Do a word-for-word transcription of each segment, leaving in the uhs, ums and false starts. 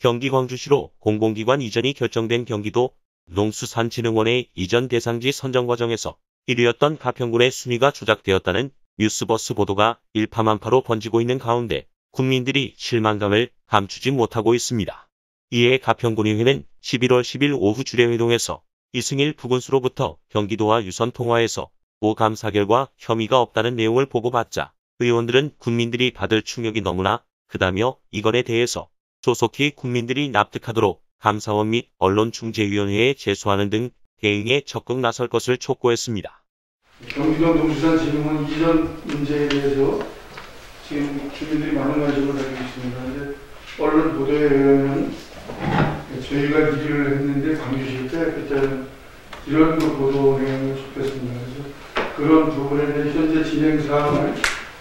경기 광주시로 공공기관 이전이 결정된 경기도 농수산진흥원의 이전 대상지 선정 과정에서 일 위였던 가평군의 순위가 조작되었다는 뉴스버스 보도가 일파만파로 번지고 있는 가운데 국민들이 실망감을 감추지 못하고 있습니다. 이에 가평군의회는 십일월 십일 오후 주례회동에서 이승일 부군수로부터 경기도와 유선 통화에서 오 감사 결과 혐의가 없다는 내용을 보고받자 의원들은 국민들이 받을 충격이 너무나 크다며 이건에 대해서 조속히 국민들이 납득하도록 감사원 및 언론중재위원회에 제소하는 등 대응에 적극 나설 것을 촉구했습니다. 경기도 농수산진흥원 이전 문제에 대해서 지금 주민들이 많은 관심을 가지고 있습니다. 이제 언론 보도에 의하면 저희가 일을 했는데 광주시 때 그때는 이런 그 보도 내용을 접했습니다. 그래서 그런 부분에 대한 현재 진행 사항을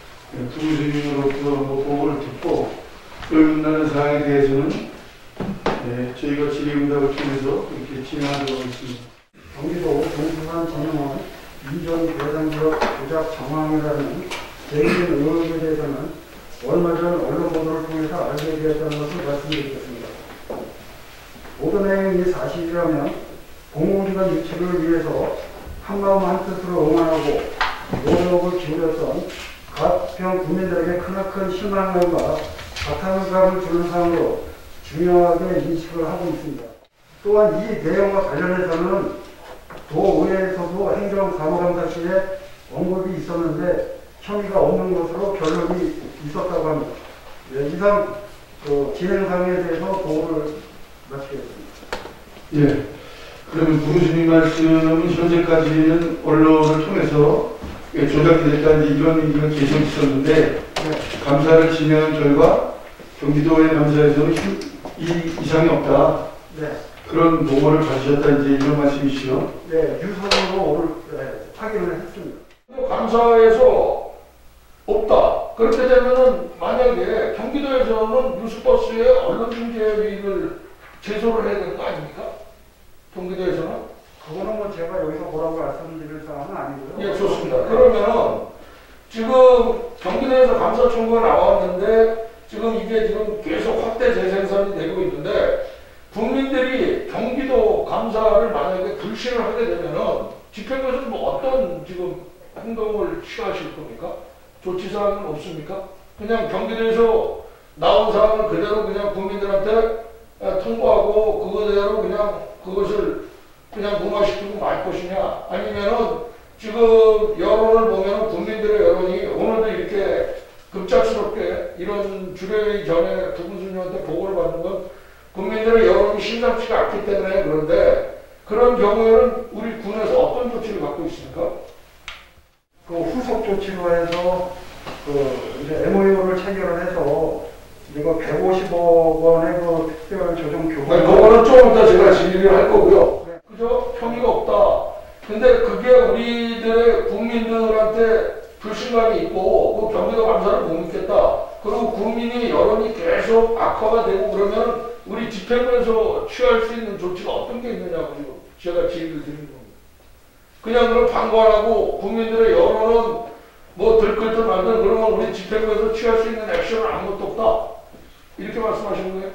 부수님으로부터 뭐 보고를 듣고 의문나는 사항에 대해서는 네, 저희가 질의응답을 통해서 이렇게 진행하도록 하겠습니다. 경기도 농수산진흥원 이전 대상지역 조작 정황이라는 개인적인 의혹에 대해서는 얼마 전 언론 보도를 통해서 알게 되었다는 것을 말씀드리겠습니다. 모든 내용이 사실이라면 공공기관 유치를 위해서 한마음 한뜻으로 응원하고 노력을 기울였던 가평 국민들에게 크나큰 실망감과 바탕감을 주는 사항으로 중요하게 인식을 하고 있습니다. 또한 이 내용과 관련해서는 도의회에서도 행정사무감사실에 언급이 있었는데 혐의가 없는 것으로 결론이 있었다고 합니다. 네, 이상 그 진행상에 대해서 보고를 마치겠습니다. 예. 그러면 부교수님 말씀은 현재까지는 언론을 통해서 조작이 됐다는 이런 얘기가 계속 있었는데 네. 감사를 진행한 결과 경기도의 감사에서는 이 이상이 없다. 네. 그런 보고를 받으셨다 이제 이런 말씀이시죠? 네, 유선으로 오늘 네, 확인을 했습니다. 감사에서 없다. 그렇게 되면은 만약에 경기도에서는 뉴스버스에 언론중재위를 제소를 해야 되는 거 아닙니까? 경기도에서는? 그거는 뭐 제가 여기서 뭐라고 말씀드릴 사항은 아니고요. 예, 좋습니다. 그러면은 지금 경기도에서 감사 청구가 나왔는데 지금 이게 지금 계속 확대 재생산이 되고 있는데 국민들이 경기도 감사를 만약에 불신을 하게 되면은 집행부에서는 뭐 어떤 지금 행동을 취하실 겁니까? 조치사항은 없습니까? 그냥 경기도에서 나온 사항을 그대로 그냥 국민들한테 통보하고 그거대로 그냥 그것을 그냥 무마시키고 말 것이냐 아니면은 지금 여론을 보면은 국민들의 여론이 오늘도 이렇게 급작스럽게 이런 주례회의 전에 부군수님한테 보고를 받는 건 국민들의 여론이 심상치가 않기 때문에 그런데 그런 경우에는 우리 군에서 어떤 조치를 갖고 있습니까? 그 후속 조치로 해서 그 이제 엠오유를 체결을 해서 이거 백오십억 원의 그 특별 조정 교부. 아니, 그거는 좀 이따 제가 질의를 할 거고요. 네. 그죠? 혐의가 없다. 근데 그게 우리들의 국민들한테 불신감이 있고 그 경기도 감사를 못 믿겠다. 그리고 국민이 여론이 계속 악화가 되고 그러면 우리 집행부에서 취할 수 있는 조치가 어떤 게 있느냐고 지금 제가 질의를 드리는 겁니다. 그냥 그럼 방관하고 국민들의 여론은 뭐 들끓든 말든 그러면 우리 집행부에서 취할 수 있는 액션은 아무것도 없다. 이렇게 말씀하시는 거예요?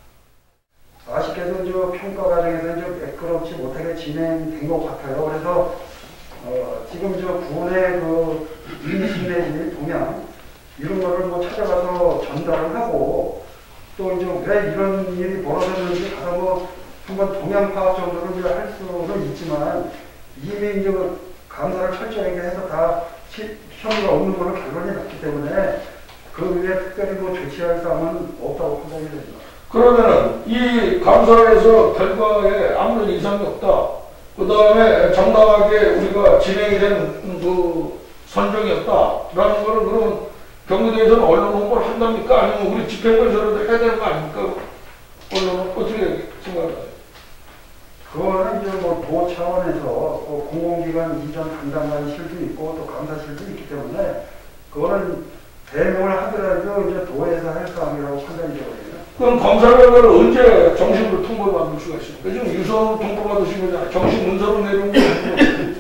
아쉽게도 저 평가 과정에서 이제 매끄럽지 못하게 진행된 것 같아요. 그래서 어 지금 저 군의 그 인식 내지 동향 이런 거를 뭐 찾아가서 전달을 하고 또 이제 왜 이런 일이 벌어졌는지 가서 뭐 한번 동향 파악 정도는 이제 할 수는 있지만 이미 이제 감사를 철저하게 해서 다 혐의가 없는 걸로 결론이 났기 때문에 그 위에 특별히 뭐 조치할 사항은 없다고 판단이 됩니다. 그러면은 이 감사에서 결과에 아무런 이상이 없다. 그 다음에 정당하게 우리가 진행이 된 그 선정이 없다라는 거는 그러면 경기도에서는 언론 홍보를 한답니까? 아니면 우리 집행부에서라도 해야 되는 거 아닙니까? 언론은 어떻게 생각하세요? 그거는 이제 뭐 도 차원에서 뭐 공공기관 이전 담당관실도 있고 또 감사실도 있기 때문에 그거는 대명을 하더라도 이제 도에서 할 사항이라고 판단이 되거든요. 그럼 감사 결과를 언제 정식으로 통보를 받을 수가 있습니까? 지금 유선으로 통보받으신 거잖아요. 정식 문서로 내려온 거 아니에요?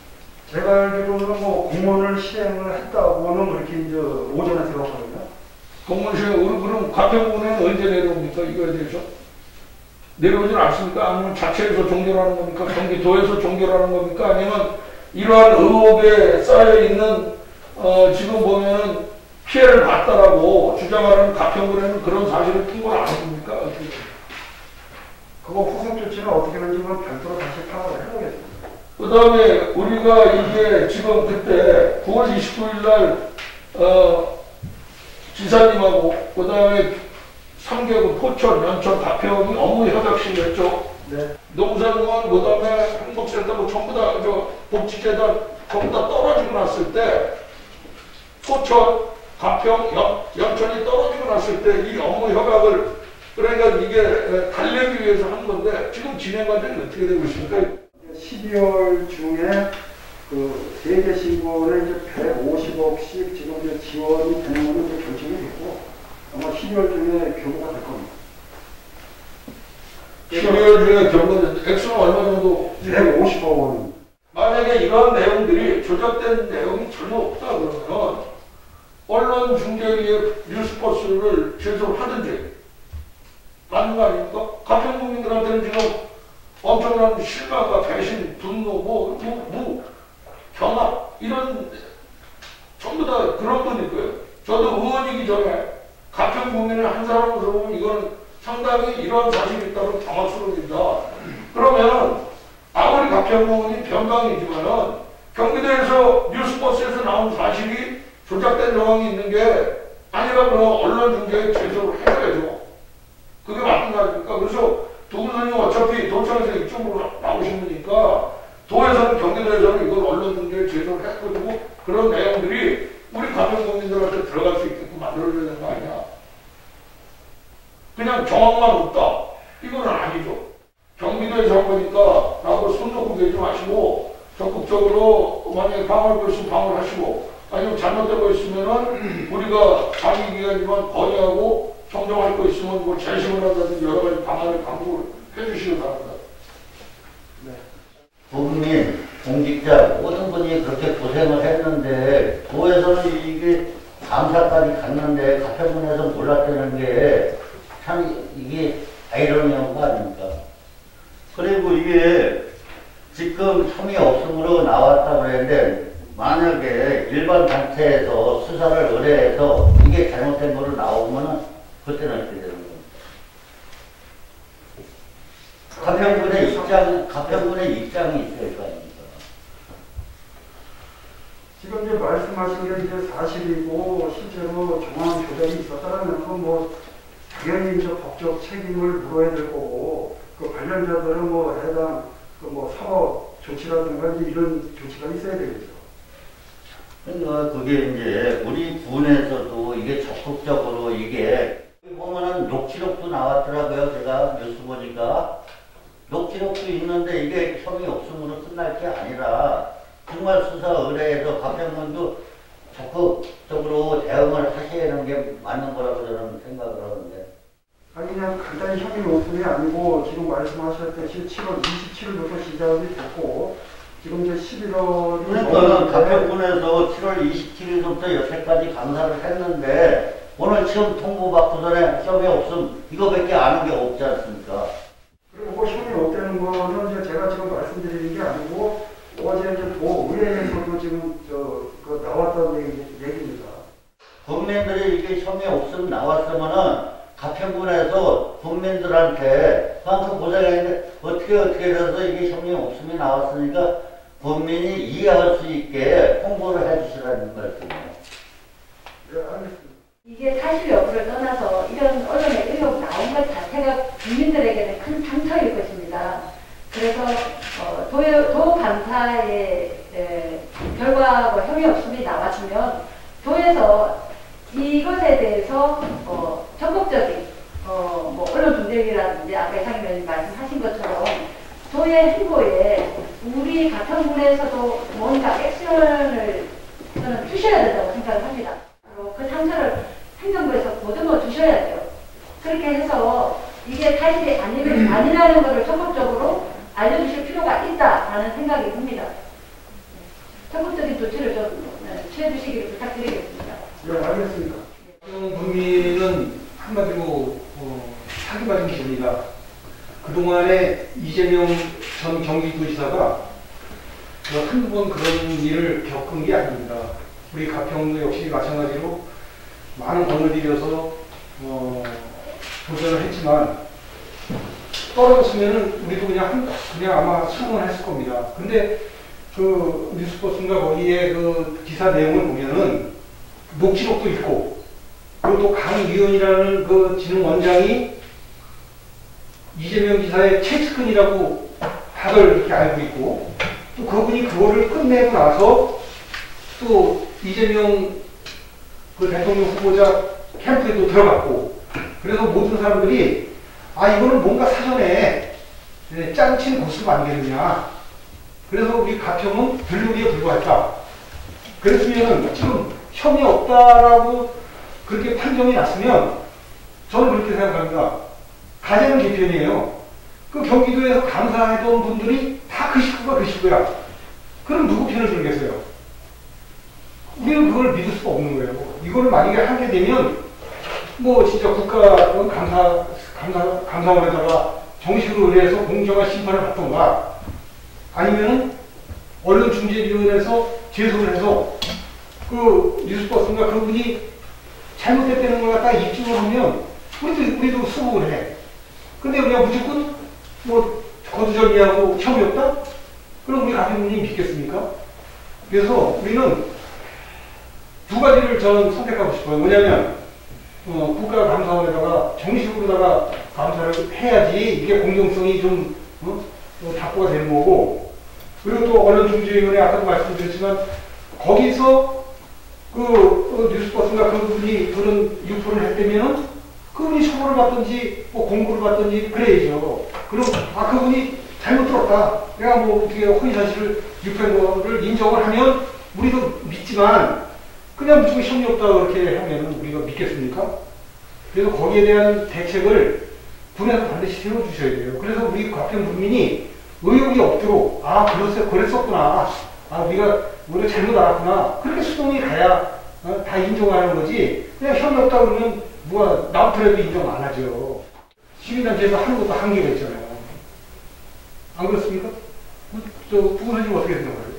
제가 알기로는 뭐 공문을 시행을 했다고는 그렇게 이제 오전에 들었거든요. 동문시에 그럼 가평군에는 언제 내려옵니까? 이거에 대해서 내려오진 않습니까? 아니면 자체에서 종결하는 겁니까? 경기도에서 종결하는 겁니까? 아니면 이러한 의혹에 쌓여 있는 어, 지금 보면은 피해를 봤다라고 주장하는 가평군에는 그런 사실을 통보를 안 합니까? 어떻게? 그거 후속 조치는 어떻게 하는지 별도로 다시 파악을 해보겠습니다. 그 다음에 우리가 이게 지금 그때 구월 이십구일 날 어, 지사님하고 그 다음에 삼 개국 포천, 연천, 가평이 업무 협약식을 했죠. 네. 농산공원, 그 다음에 행복센터 뭐 전부 다, 저 복지재단 전부 다 떨어지고 났을 때 포천, 가평, 연, 연천이 떨어지고 났을 때 이 업무 협약을 그러니까 이게 달래기 위해서 한 건데 지금 진행 과정이 어떻게 되고 있습니까? 십이월 중에 그 세계 신고는 이제 백오십억씩 지금 이제 지원이 되는 거는 이제 결정이 됐고 아마 십이월 중에 교부가 될 겁니다. 십이월 중에 결과는 액수는 얼마 정도? 백오십억 원. 만약에 이런 내용들이 조작된 내용이 전혀 없다 그러면 언론 중재위의 뉴스버스를 제소하든지 맞는 거 아닙니까? 가평 국민들한테는 지금 엄청난 실망과 배신, 분노, 뭐, 뭐, 뭐 경합 이런 전부 다 그런 거일 거예요. 저도 의원이기 전에 가평 국민을 한 사람으로 보면 이건 상당히 이러한 사실이 있다면 당황스러워진다. 그러면 아무리 가평 국민이 변방이지만은 경기도에서 뉴스버스에서 나온 사실이 조작된 정황이 있는 게 아니라 그러면 언론 중재에 제소를 해야죠. 그게 맞는 거 아닙니까? 그래서 도군선님 어차피 도청에서 이쪽으로 나오신 분이니까 도에서는 경기도에서는 이걸 언론 중재에 제소를 해가지고 그런 내용들이 우리 가평 국민들한테 들어갈 수 있게끔 만들어줘야 되는 거 아니야? 그냥 정황만 없다. 이거는 아니죠. 경기도에서 한 거니까 나하고 손 놓고 계지 마시고 적극적으로 만약에 방어하고 있으면 방어하시고 아니면 잘못되고 있으면은 우리가 장기기간이지만 건의하고 정정할 거 있으면 뭐 재심을 한다든지 여러 가지 방안을 강구를 해주시기 바랍니다. 네. 국민, 공직자 모든 분이 그렇게 고생을 했는데 도에서는 이게 감사까지 갔는데 가평군에서 몰랐다는 게 참 이게 아이러니한 거 아닙니까? 그리고 이게 지금 혐의 없음으로 나왔다고 그랬는데 만약에 일반 단체에서 수사를 의뢰해서 이게 잘못된 거로 나오면은 그때는 어떻게 되는 겁니까? 가평군의 입장, 가평군의 입장이 있을 거 아닙니까? 지금 이제 말씀하신 게 이제 사실이고 실제로 정황 조작이 있었다라는 건 뭐 당연히 이제 법적 책임을 물어야 될 거고 그 관련자들은 뭐 해당 그 뭐 사법 조치라든가 이제 이런 조치가 있어야 되겠죠. 그러니까 그게 이제 우리 군에서도 이게 적극적으로 이게 보면은 녹취록도 나왔더라고요. 제가 뉴스 보니까 녹취록도 있는데 이게 혐의 없음으로 끝날 게 아니라 정말 수사 의뢰해서 가평군도 적극적으로 대응을 하셔야 하는 게 맞는 거라고 저는 생각을 하는데. 아니 그냥 간단히 혐의 없음이 아니고 지금 말씀하셨듯이 칠월 이십칠일부터 시작이 됐고 지금 이제 십일월이 그러니까 가평군에서 칠월 이십칠일부터 여태까지 감사를 했는데 오늘 시험 통보받고 전에 혐의 없음 이거밖에 아는 게 없지 않습니까? 그리고 뭐 혐의 없다는 거는 이제 제가 지금 말씀드리는 게 아니고 어제 이제 도의회에서도 지금 저 그 나왔던 얘기, 얘기입니다. 국민들이 이게 혐의 없음 나왔으면은 가평군에서 국민들한테 그만큼 고생했는데 어떻게 어떻게 해서 이게 혐의 없음이 나왔으니까 국민이 이해할 수 있게 홍보를 해주시라는 말씀이에요. 네, 알겠습니다. 이게 사실 여부를 떠나서 이런 언론에 의혹 나온 것 자체가 국민들에게는 큰 상처일 것입니다. 그래서 어, 도, 도 감사의 에, 결과가 혐의 없음이 나왔으면 도에서 이것에 대해서 어, 적극적인 어, 뭐 언론 중재위라든지 아까 이상님 말씀하신 것처럼 도의 행보에 우리 가평군에서도 뭔가 액션을 저는 주셔야 된다고 생각을 합니다. 어, 그 상처를 행정부에서 보듬어 주셔야 돼요. 그렇게 해서 이게 사실이 아니면 아니라는 것을 적극적으로 알려주실 필요가 있다라는 생각이 듭니다. 적극적인 조치를 좀 취해 주시기를 부탁드리겠습니다. 네, 알겠습니다. 국민 그동안에 이재명 전 경기도지사가 한두 번 그런 일을 겪은 게 아닙니다. 우리 가평도 역시 마찬가지로 많은 돈을 들여서 어, 도전을 했지만 떨어졌으면은 우리도 그냥 한, 그냥 아마 수긍을 했을 겁니다. 근데 그 뉴스버스인가 거기에 그 기사 내용을 보면은 녹취록도 있고, 그리고 또 강위원이라는 그 진흥원장이 이재명 지사의 최측근이라고 다들 이렇게 알고 있고, 또 그분이 그거를 끝내고 나서 또 이재명 그 대통령 후보자 캠프에도 들어갔고, 그래서 모든 사람들이 아 이거는 뭔가 사전에 짱친 고습 아니겠느냐. 그래서 우리 가평은 들르기에 불과했다. 그랬으면 지금 혐의 없다라고 그렇게 판정이 났으면 저는 그렇게 생각합니다. 가재는 개편이에요. 그 경기도에서 감사했던 분들이 다 그 식구가 그 식구야. 그럼 누구 편을 들겠어요? 우리는 그걸 믿을 수가 없는 거예요. 이거를 만약에 하게 되면 뭐 진짜 국가 감사, 감사, 감사원에다가 정식으로 의뢰해서 공정한 심판을 받던가, 아니면은 언론중재위원회에서 제소를 해서 그 뉴스버스인가 그분이 잘못됐다는 걸 갖다 입증을 하면 우리도, 우리도 수긍을 해. 근데 그냥 무조건 뭐 거두절미하고 혐의 없다? 그럼 우리 가평민이 믿겠습니까? 그래서 우리는 두 가지를 저는 선택하고 싶어요. 뭐냐면 어, 국가감사원에다가 정식으로다가 감사를 해야지 이게 공정성이 좀 어? 어, 확보가 되는 거고, 그리고 또 언론중재위원회 아까도 말씀드렸지만 거기서 그 어, 뉴스버스인가 그분이 그런 유포를 했다면은 그분이 처벌을 받든지 뭐 공고를 받든지 그래야죠. 그럼 아 그분이 잘못 들었다, 내가 뭐 어떻게 허위사실을 유포한 거를 인정을 하면 우리도 믿지만, 그냥 무조건 혐의 없다 그렇게 하면 우리가 믿겠습니까? 그래서 거기에 대한 대책을 군에서 반드시 세워주셔야 돼요. 그래서 우리 가평 국민이 의혹이 없도록, 아 그랬어, 그랬었구나, 아 우리가 우리가 잘못 알았구나, 그렇게 수긍이 가야 어? 다 인정하는 거지. 그냥 혐의 없다 그러면 누가 나부터라도 인정 안 하죠. 시민단체에서 하는 것도 한계가 있잖아요. 안 그렇습니까? 저 부분은 좀 어떻게 생각하세요?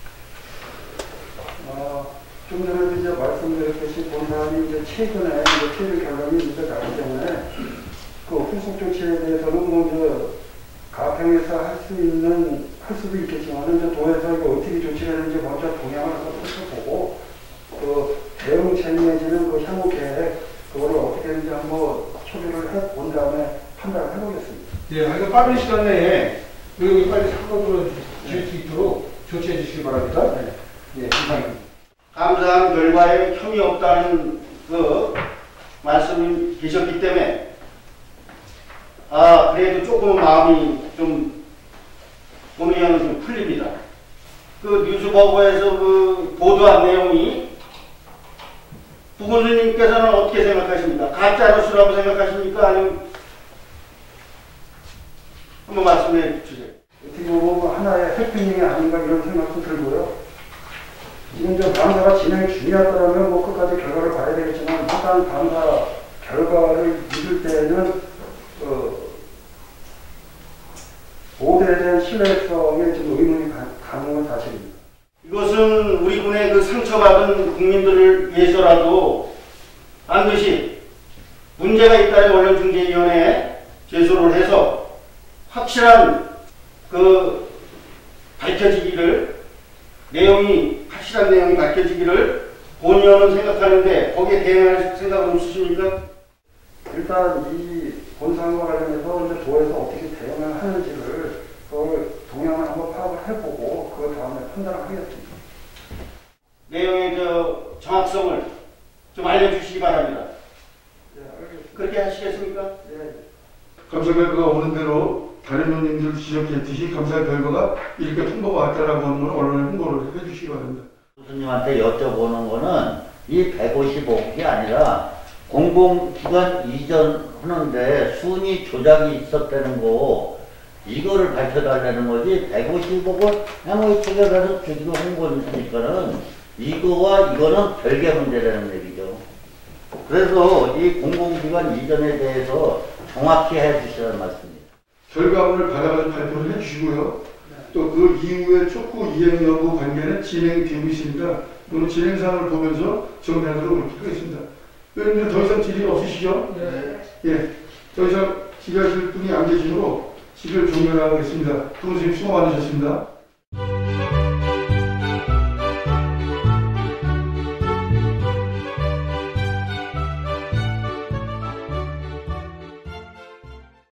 어, 좀 전에 이제 말씀드렸듯이 본사님이 이제 최근에 이제 피해를 결론이 이제 나기 때문에 그 후속 조치에 대해서는 뭐 이제 가평에서 할 수 있는 할 수도 있겠지만 이제 도에서 이거 어떻게 조치를 하는지 먼저 동향을 한번 살펴보고 그 대응책 내지는 그 향후 계획 그거를 어떻게 하는지 한번 처리를 해본 다음에 판단을 해보겠습니다. 예, 그러니까 빠른 시간 내에 여기 빨리 사고로 질 수 있도록 조치해 주시기 바랍니다. 네, 예, 이상입니다. 감사한 결과에 혐의 없다는 그 말씀이 계셨기 때문에 아 그래도 조금은 마음이 좀 고민이 좀 풀립니다. 그 뉴스버거에서 그 보도한 내용이 부군수님께서는 어떻게 생각하십니까? 가짜 뉴스라고 생각하십니까? 아니면 한번 말씀해 주세요. 어떻게 보면 하나의 해프닝이 아닌가 이런 생각도 들고요. 지금 저 감사가 진행이 중요하다면 뭐 끝까지 결과를 봐야 되겠지만 일단 감사 결과를 믿을 때는 어, 보도에 대한 신뢰성에 좀 의문이 가는 건 사실입니다. 이것은 우리 군의 그 상처받은 국민들을 위해서라도 반드시 문제가 있다는 언론중재위원회에 제소를 해서 확실한 그 밝혀지기를, 내용이 확실한 내용이 밝혀지기를 본의원은 생각하는데 거기에 대응할 생각은 없으십니까? 일단 이 본사과 관련해서 이제 도에서 어떻게 대응을 하는지를 그걸 동향을 한번 파악을 해보고 그 다음에 판단을 하겠습니다. 내용의 저 정확성을 좀 알려주시기 바랍니다. 네, 알겠습니다. 그렇게 하시겠습니까? 네. 감사 결과가 오는 대로 다른 의원님들 지적했듯이 감사 결과가 이렇게 통보가 왔다라고 하는 건 언론에 홍보를 해주시기 바랍니다. 교수님한테 여쭤보는 거는 이 백오십억이 아니라 공공기관 이전하는데 순위 조작이 있었다는 거, 이거를 밝혀달라는 거지. 백오십억을 향후에 추격해서 주기로 홍보하니까는 이거와 이거는 별개 문제라는 얘기죠. 그래서 이 공공기관 이전에 대해서 정확히 해주시라는 말씀입니다. 결과물을 받아가지고 발표를 해주시고요. 또 그 이후에 촉구 이행 여부 관계는 진행되고 있으니까 오늘 진행사항을 보면서 정리하도록 그렇게 하겠습니다. 의원님 더 이상 질의 없으시죠? 네. 예. 더 이상 질의하실 분이 안 계시므로 질의를 종료하겠습니다. 두 분 선생님 수고 많으셨습니다.